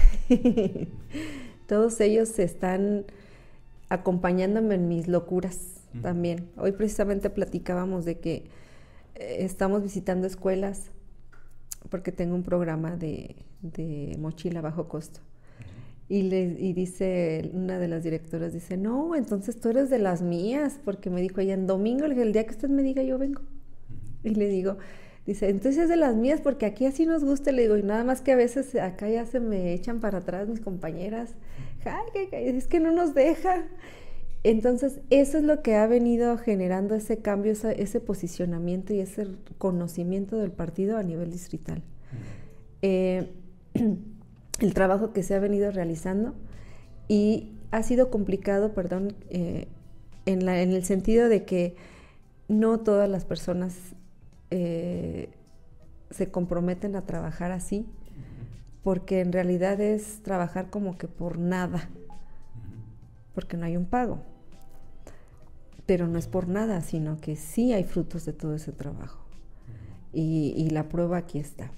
S3: todos ellos están acompañándome en mis locuras uh-huh. también. Hoy precisamente platicábamos de que eh, estamos visitando escuelas porque tengo un programa de, de mochila a bajo costo. Y, le, y dice, una de las directoras dice, no, entonces tú eres de las mías, porque me dijo ella, en domingo, el día que usted me diga, yo vengo. Y le digo, dice, entonces es de las mías, porque aquí así nos gusta. Le digo, y nada más que a veces acá ya se me echan para atrás mis compañeras. Ay, es que no nos deja. Entonces, eso es lo que ha venido generando ese cambio, esa, ese posicionamiento y ese conocimiento del partido a nivel distrital. Eh, el trabajo que se ha venido realizando y ha sido complicado, perdón, eh, en, la, en el sentido de que no todas las personas eh, se comprometen a trabajar así, porque en realidad es trabajar como que por nada, porque no hay un pago, pero no es por nada, sino que sí hay frutos de todo ese trabajo y, y la prueba aquí está.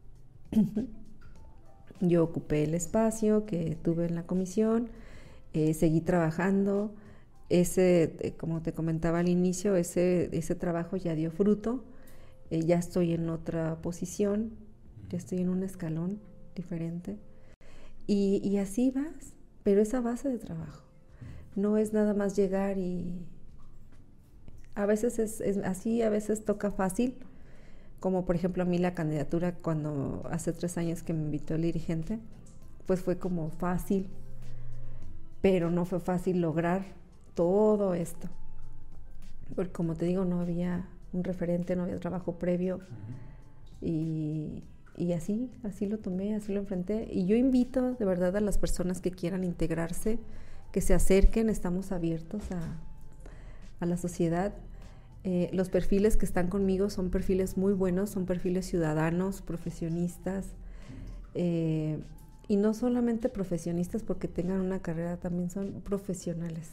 S3: Yo ocupé el espacio que tuve en la comisión, eh, seguí trabajando, ese, eh, como te comentaba al inicio, ese, ese trabajo ya dio fruto, eh, ya estoy en otra posición, ya estoy en un escalón diferente, y, y así vas, pero esa base de trabajo, no es nada más llegar y a veces es, es así, a veces toca fácil, como por ejemplo a mí la candidatura cuando hace tres años que me invitó el dirigente, pues fue como fácil, pero no fue fácil lograr todo esto, porque como te digo, no había un referente, no había trabajo previo, uh-huh. y, y así, así lo tomé, así lo enfrenté, y yo invito de verdad a las personas que quieran integrarse, que se acerquen, estamos abiertos a, a la sociedad. Eh, los perfiles que están conmigo son perfiles muy buenos, son perfiles ciudadanos, profesionistas, eh, y no solamente profesionistas porque tengan una carrera, también son profesionales.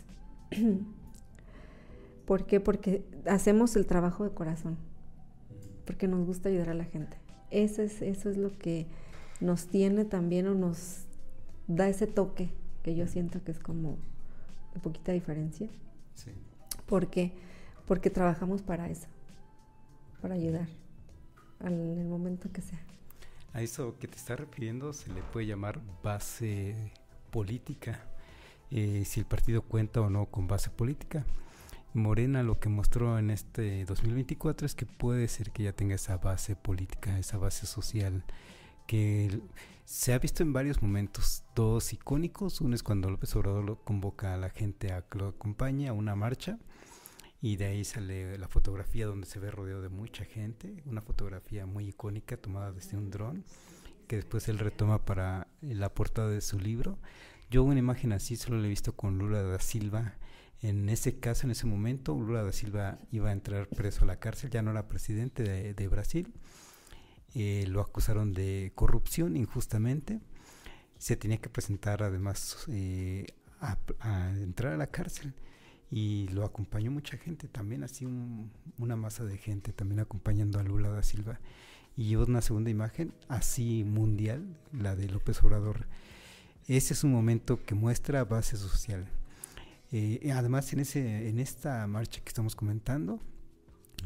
S3: ¿Por qué? Porque hacemos el trabajo de corazón, porque nos gusta ayudar a la gente. Eso es, eso es lo que nos tiene también o nos da ese toque que yo siento que es como de poquita diferencia. Sí. ¿Por qué? Porque trabajamos para eso, para ayudar en el momento que sea.
S2: A eso que te estás refiriendo se le puede llamar base política, eh, si el partido cuenta o no con base política. Morena lo que mostró en este dos mil veinticuatro es que puede ser que ya tenga esa base política, esa base social, que se ha visto en varios momentos, dos icónicos. Uno es cuando López Obrador lo convoca a la gente a que lo acompañe a una marcha, y de ahí sale la fotografía donde se ve rodeado de mucha gente, una fotografía muy icónica tomada desde un dron, que después él retoma para la portada de su libro. Yo una imagen así solo la he visto con Lula da Silva. En ese caso, en ese momento, Lula da Silva iba a entrar preso a la cárcel, ya no era presidente de, de Brasil, eh, lo acusaron de corrupción injustamente, se tenía que presentar además eh, a, a entrar a la cárcel, y lo acompañó mucha gente, también así un, una masa de gente también acompañando a Lula da Silva. Y una segunda imagen así mundial, la de López Obrador. Ese es un momento que muestra base social. Eh, además en ese en esta marcha que estamos comentando,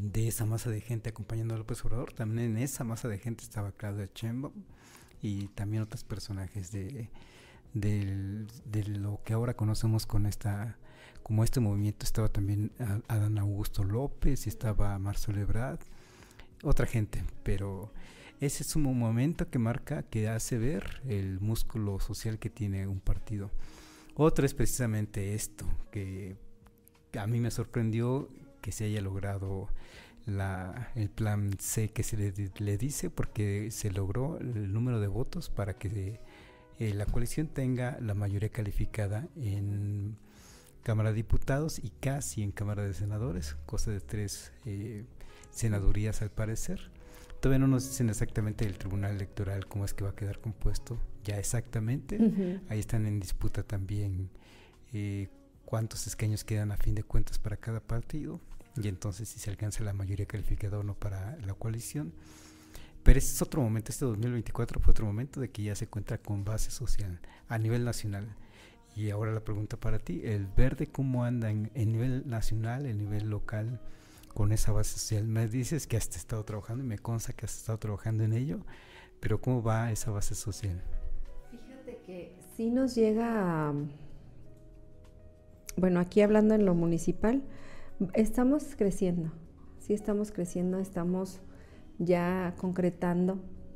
S2: de esa masa de gente acompañando a López Obrador, también en esa masa de gente estaba Claudia Sheinbaum y también otros personajes de, de, de lo que ahora conocemos con esta, como este movimiento. Estaba también Adán Augusto López y estaba Marcelo Ebrard, otra gente, pero ese es un momento que marca, que hace ver el músculo social que tiene un partido. Otro es precisamente esto, que a mí me sorprendió que se haya logrado la, el plan C que se le, le dice, porque se logró el número de votos para que eh, la coalición tenga la mayoría calificada en Cámara de Diputados y casi en Cámara de Senadores, cosa de tres eh, senadurías al parecer. Todavía no nos dicen exactamente el Tribunal Electoral cómo es que va a quedar compuesto ya exactamente. Uh-huh. Ahí están en disputa también eh, cuántos escaños quedan a fin de cuentas para cada partido y entonces si se alcanza la mayoría calificada o no para la coalición. Pero este es otro momento, este dos mil veinticuatro fue otro momento de que ya se cuenta con base social a nivel nacional. Y ahora la pregunta para ti, ¿el Verde cómo anda en, en nivel nacional, en nivel local, con esa base social? Me dices que has estado trabajando y me consta que has estado trabajando en ello, pero ¿cómo va esa base social?
S3: Fíjate que sí nos llega a, bueno, aquí hablando en lo municipal, estamos creciendo, sí estamos creciendo, estamos ya concretando.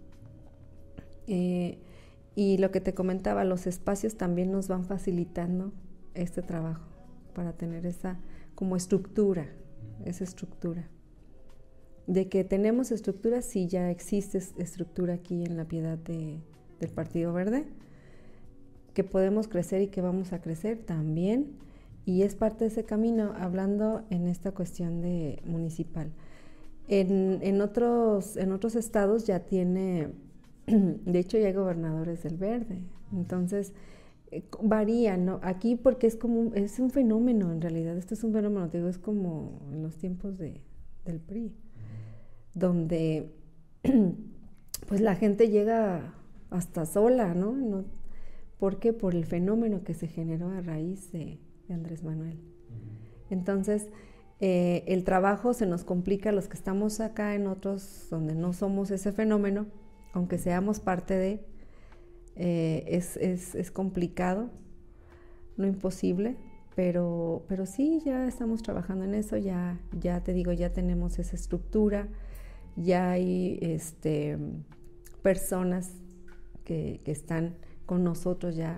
S3: Eh, y lo que te comentaba, los espacios también nos van facilitando este trabajo para tener esa como estructura, esa estructura. De que tenemos estructura, sí ya existe estructura aquí en La Piedad de, del Partido Verde, que podemos crecer y que vamos a crecer también. Y es parte de ese camino, hablando en esta cuestión de municipal. En, en, otros, en otros estados ya tiene, de hecho ya hay gobernadores del Verde, entonces eh, varía, ¿no? Aquí porque es como, un, es un fenómeno en realidad, esto es un fenómeno, te digo, es como en los tiempos de, del P R I, donde pues la gente llega hasta sola, ¿no? ¿no? ¿Por qué? Por el fenómeno que se generó a raíz de... de Andrés Manuel. Entonces, eh, el trabajo se nos complica a los que estamos acá en otros donde no somos ese fenómeno, aunque seamos parte de, eh, es, es, es complicado, no imposible, pero, pero sí, ya estamos trabajando en eso, ya, ya te digo, ya tenemos esa estructura, ya hay este, personas que, que están con nosotros ya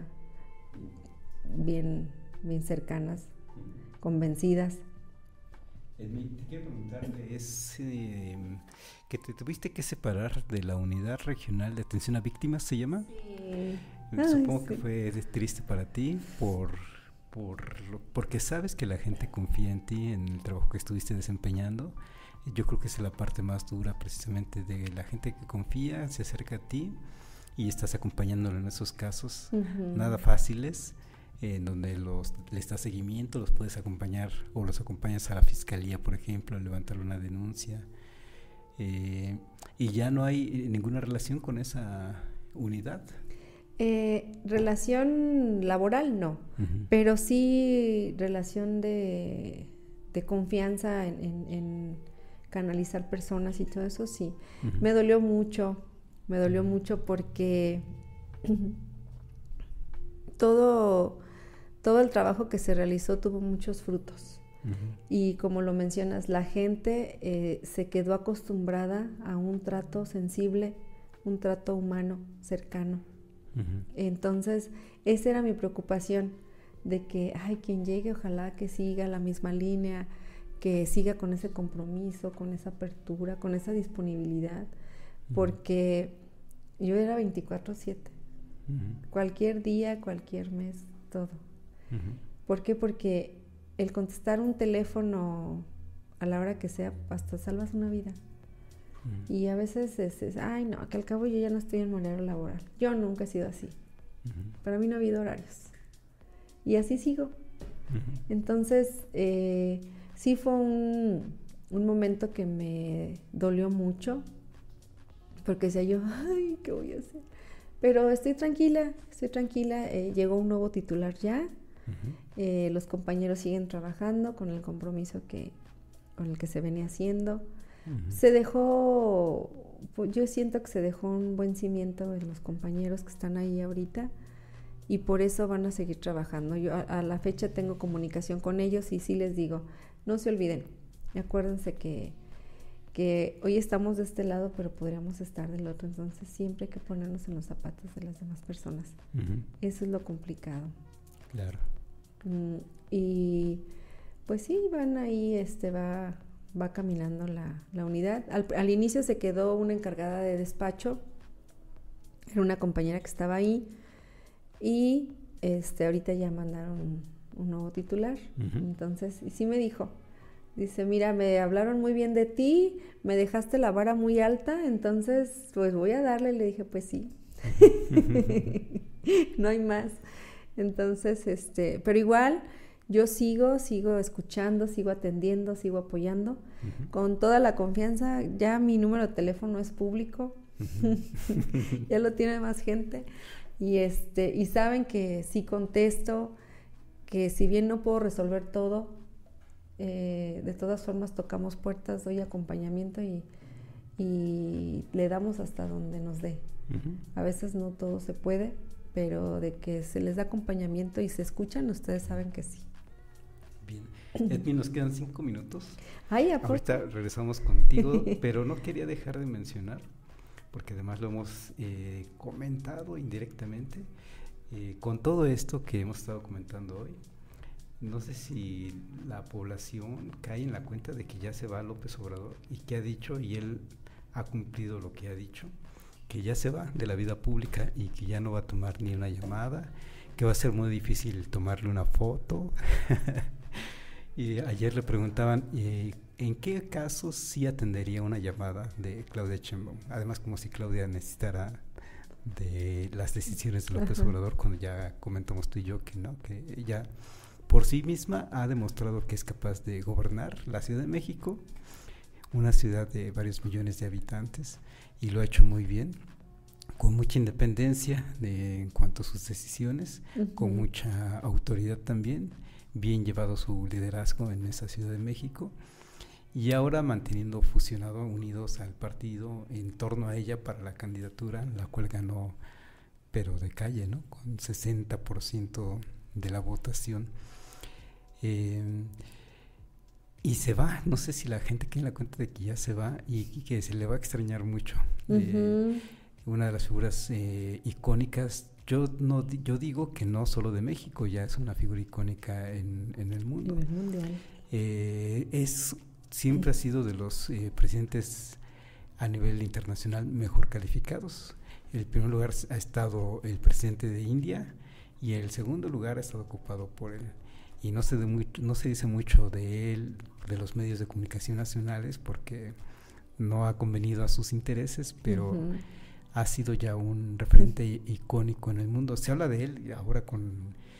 S3: bien bien cercanas, convencidas.
S2: Te quiero preguntarte, es eh, que te tuviste que separar de la Unidad Regional de Atención a Víctimas, ¿se llama?
S3: Sí.
S2: Supongo
S3: Ay,
S2: que
S3: sí.
S2: fue triste para ti, por, por porque sabes que la gente confía en ti, en el trabajo que estuviste desempeñando. Yo creo que es la parte más dura precisamente de la gente que confía, se acerca a ti y estás acompañándolo en esos casos, uh-huh. nada fáciles. En donde los, les das seguimiento, los puedes acompañar o los acompañas a la fiscalía, por ejemplo, a levantar una denuncia. Eh, y ya no hay ninguna relación con esa unidad.
S3: Eh, relación laboral no, uh-huh. pero sí relación de, de confianza en, en, en canalizar personas y todo eso, sí. Uh-huh. Me dolió mucho, me dolió uh-huh. mucho porque todo... todo el trabajo que se realizó tuvo muchos frutos. Uh-huh. Y como lo mencionas, la gente eh, se quedó acostumbrada a un trato sensible, un trato humano, cercano. Uh-huh. Entonces, esa era mi preocupación, de que, ay, quien llegue, ojalá que siga la misma línea, que siga con ese compromiso, con esa apertura, con esa disponibilidad, uh-huh. porque yo era veinticuatro siete. Uh-huh. Cualquier día, cualquier mes, todo. Uh-huh. ¿Por qué? Porque el contestar un teléfono a la hora que sea, hasta salvas una vida. Uh-huh. Y a veces es, es, ay no, que al cabo yo ya no estoy en horario laboral. Yo nunca he sido así. Uh-huh. Para mí no ha habido horarios. Y así sigo. Uh-huh. Entonces, eh, sí fue un, un momento que me dolió mucho, porque decía yo, ay, ¿qué voy a hacer? Pero estoy tranquila, estoy tranquila. Eh, llegó un nuevo titular ya. Uh-huh. Eh, los compañeros siguen trabajando con el compromiso que, con el que se venía haciendo.
S2: Uh-huh.
S3: Se dejó, pues yo siento que se dejó un buen cimiento en los compañeros que están ahí ahorita y por eso van a seguir trabajando. Yo a, a la fecha tengo comunicación con ellos y sí les digo, no se olviden, acuérdense que, que hoy estamos de este lado, pero podríamos estar del otro, entonces siempre hay que ponernos en los zapatos de las demás personas. Uh-huh. Eso es lo complicado.
S2: Claro.
S3: Mm, y pues sí, van ahí, este va, va caminando la, la unidad. Al, al inicio se quedó una encargada de despacho, era una compañera que estaba ahí, y este ahorita ya mandaron un, un nuevo titular. Uh-huh. Entonces, y sí me dijo, dice, mira, me hablaron muy bien de ti, me dejaste la vara muy alta, entonces pues voy a darle. Le dije, pues sí. No hay más. Entonces, este, pero igual yo sigo, sigo escuchando, sigo atendiendo, sigo apoyando, uh-huh. con toda la confianza. Ya mi número de teléfono es público, uh-huh. Ya lo tiene más gente, y este, y saben que sí contesto, que si bien no puedo resolver todo, eh, de todas formas tocamos puertas, doy acompañamiento y, y le damos hasta donde nos dé. Uh-huh. A veces no todo se puede, pero de que se les da acompañamiento y se escuchan, ustedes saben que sí.
S2: Bien. Edmi, nos quedan cinco minutos.
S3: Ay,
S2: ahorita regresamos contigo, pero no quería dejar de mencionar, porque además lo hemos eh, comentado indirectamente, eh, con todo esto que hemos estado comentando hoy, no sé si la población cae en la cuenta de que ya se va López Obrador y que ha dicho, y él ha cumplido lo que ha dicho, que ya se va de la vida pública y que ya no va a tomar ni una llamada, que va a ser muy difícil tomarle una foto. Y ayer le preguntaban eh, en qué casos sí atendería una llamada de Claudia Sheinbaum, además como si Claudia necesitara de las decisiones de López Ajá. Obrador, cuando ya comentamos tú y yo que no, que ella por sí misma ha demostrado que es capaz de gobernar la Ciudad de México, una ciudad de varios millones de habitantes, y lo ha hecho muy bien, con mucha independencia de, en cuanto a sus decisiones, uh-huh. con mucha autoridad también, bien llevado su liderazgo en esa Ciudad de México, y ahora manteniendo fusionado, unidos al partido en torno a ella para la candidatura, la cual ganó, pero de calle, ¿no? Con sesenta por ciento de la votación. Eh, y se va, no sé si la gente cae en la cuenta de que ya se va y, y que se le va a extrañar mucho. Uh-huh. Eh, una de las figuras eh, icónicas, yo no yo digo que no solo de México, ya es una figura icónica en, en el mundo.
S3: En el mundial.
S2: Eh, es, siempre sí. ha sido de los eh, presidentes a nivel internacional mejor calificados. En el primer lugar ha estado el presidente de India y el segundo lugar ha estado ocupado por él. Y no se, de muy, no se dice mucho de él, de los medios de comunicación nacionales, porque no ha convenido a sus intereses, pero uh-huh. ha sido ya un referente icónico en el mundo. Se habla de él, ahora con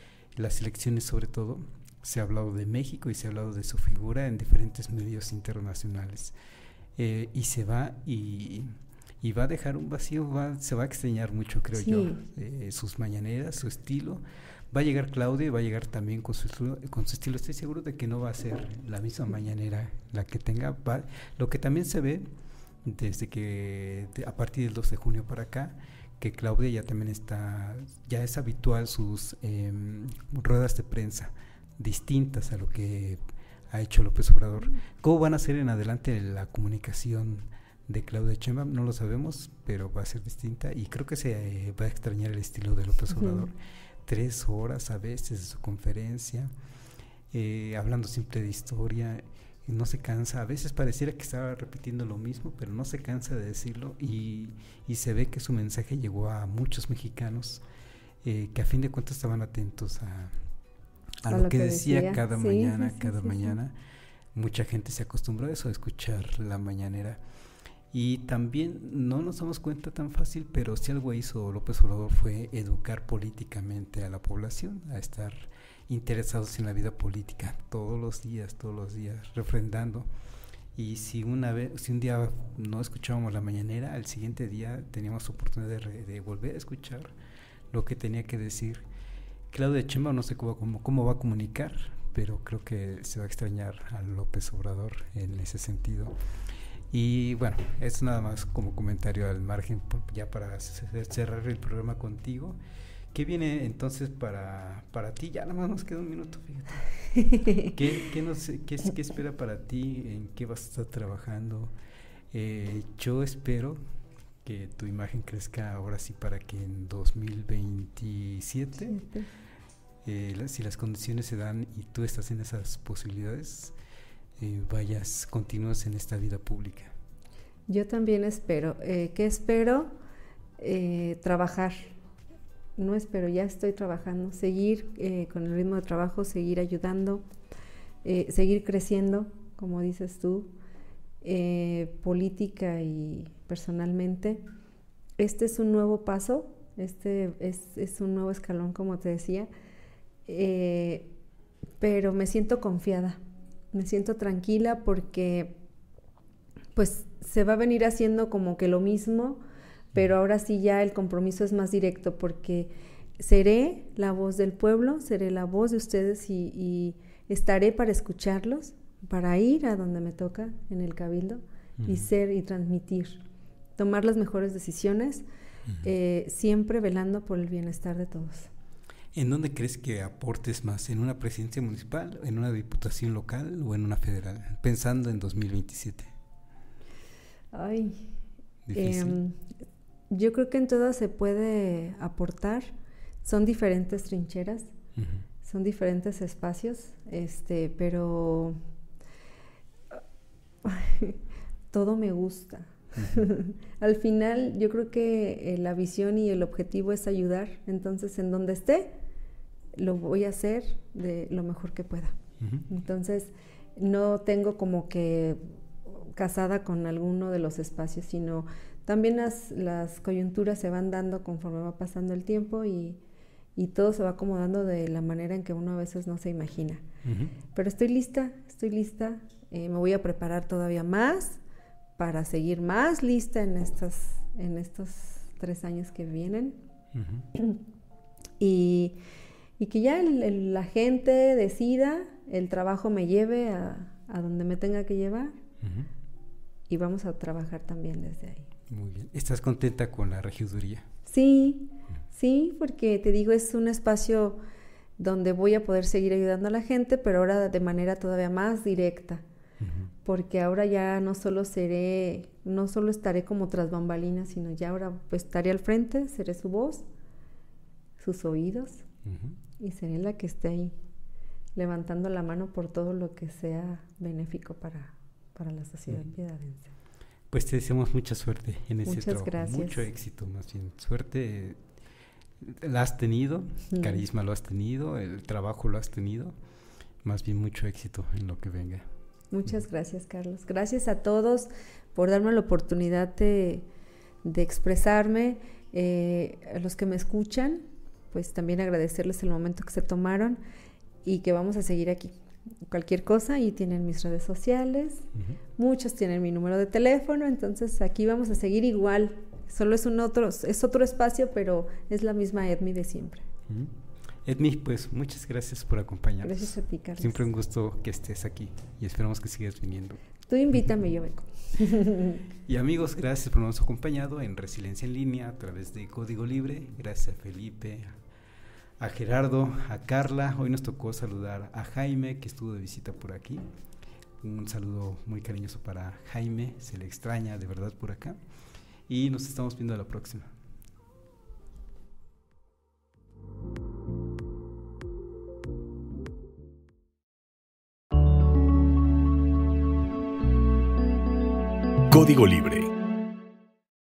S2: las elecciones sobre todo, se ha hablado de México y se ha hablado de su figura en diferentes medios internacionales. Eh, y se va y, y va a dejar un vacío, va, se va a extrañar mucho, creo sí. yo, eh, sus mañaneras, su estilo. Va a llegar Claudia y va a llegar también con su, con su estilo. Estoy seguro de que no va a ser la misma mañanera la que tenga. Va, lo que también se ve desde que de, a partir del dos de junio para acá, que Claudia ya también está, ya es habitual sus eh, ruedas de prensa distintas a lo que ha hecho López Obrador. ¿Cómo van a ser en adelante la comunicación de Claudia Sheinbaum? No lo sabemos, pero va a ser distinta y creo que se eh, va a extrañar el estilo de López Obrador. Uh-huh. Tres horas a veces de su conferencia, eh, hablando siempre de historia, no se cansa, a veces pareciera que estaba repitiendo lo mismo, pero no se cansa de decirlo y, y se ve que su mensaje llegó a muchos mexicanos eh, que a fin de cuentas estaban atentos a, a, a lo, lo que, que decía, decía cada sí, mañana, sí, cada sí, mañana. Sí. Mucha gente se acostumbró a eso, a escuchar la mañanera. Y también no nos damos cuenta tan fácil, pero si algo hizo López Obrador fue educar políticamente a la población, a estar interesados en la vida política todos los días, todos los días, refrendando. Y si una vez, si un día no escuchábamos la mañanera, al siguiente día teníamos oportunidad de, re, de volver a escuchar lo que tenía que decir. Claudia Sheinbaum no sé cómo, cómo, cómo va a comunicar, pero creo que se va a extrañar a López Obrador en ese sentido. Y bueno, es nada más como comentario al margen, ya para cerrar el programa contigo. ¿Qué viene entonces para, para ti? Ya nada más nos queda un minuto, fíjate. ¿Qué, qué, nos, qué, qué espera para ti? ¿En qué vas a estar trabajando? Eh, yo espero que tu imagen crezca ahora sí para que en dos mil veintisiete, eh, si las condiciones se dan y tú estás en esas posibilidades, eh, vayas, continúas en esta vida pública.
S3: Yo también espero. Eh, ¿Qué espero? Eh, trabajar. No espero, ya estoy trabajando. Seguir eh, con el ritmo de trabajo, seguir ayudando, eh, seguir creciendo, como dices tú, eh, política y personalmente. Este es un nuevo paso, este es, es un nuevo escalón, como te decía, eh, pero me siento confiada. Me siento tranquila porque pues se va a venir haciendo como que lo mismo, pero ahora sí ya el compromiso es más directo porque seré la voz del pueblo, seré la voz de ustedes y, y estaré para escucharlos, para ir a donde me toca en el Cabildo uh-huh. y ser y transmitir, tomar las mejores decisiones, uh-huh. eh, siempre velando por el bienestar de todos.
S2: ¿En dónde crees que aportes más? ¿En una presidencia municipal, en una diputación local o en una federal? Pensando en dos mil veintisiete.
S3: Ay, eh, yo creo que en todas se puede aportar. Son diferentes trincheras, uh-huh. son diferentes espacios, este, pero todo me gusta. Uh-huh. Al final yo creo que eh, la visión y el objetivo es ayudar, entonces en donde esté lo voy a hacer de lo mejor que pueda. Uh-huh. Entonces no tengo como que casada con alguno de los espacios, sino también las, las coyunturas se van dando conforme va pasando el tiempo y, y todo se va acomodando de la manera en que uno a veces no se imagina. Uh-huh. Pero estoy lista, estoy lista, eh, me voy a preparar todavía más para seguir más lista en estos, en estos tres años que vienen. Uh-huh. y, y que ya el, el, la gente decida, el trabajo me lleve a, a donde me tenga que llevar. Uh-huh. Y vamos a trabajar también desde ahí.
S2: Muy bien. ¿Estás contenta con la regiduría?
S3: Sí, uh-huh. sí, porque te digo, es un espacio donde voy a poder seguir ayudando a la gente, pero ahora de manera todavía más directa. Uh-huh. Porque ahora ya no solo seré, no solo estaré como tras bambalinas, sino ya ahora pues estaré al frente, seré su voz, sus oídos, uh-huh. y seré la que esté ahí levantando la mano por todo lo que sea benéfico para, para la sociedad uh-huh. piedadense.
S2: Pues te deseamos mucha suerte en ese
S3: Muchas
S2: trabajo,
S3: gracias.
S2: Mucho éxito, más bien. Suerte la has tenido, uh-huh. carisma lo has tenido, el trabajo lo has tenido, más bien mucho éxito en lo que venga.
S3: Muchas gracias, Carlos. Gracias a todos por darme la oportunidad de, de expresarme. Eh, a los que me escuchan, pues también agradecerles el momento que se tomaron y que vamos a seguir aquí. Cualquier cosa, y tienen mis redes sociales, uh-huh. muchos tienen mi número de teléfono, entonces aquí vamos a seguir igual. Solo es un otro, es otro espacio, pero es la misma Edmi de siempre.
S2: Uh-huh. Edmi, pues muchas gracias por acompañarnos.
S3: Gracias a ti, Carlos.
S2: Siempre un gusto que estés aquí y esperamos que sigas viniendo.
S3: Tú invítame, yo vengo.
S2: Y amigos, gracias por habernos acompañado en Resiliencia en Línea a través de Código Libre. Gracias a Felipe, a Gerardo, a Carla. Hoy nos tocó saludar a Jaime, que estuvo de visita por aquí. Un saludo muy cariñoso para Jaime, se le extraña de verdad por acá. Y nos estamos viendo a la próxima.
S1: Código Libre.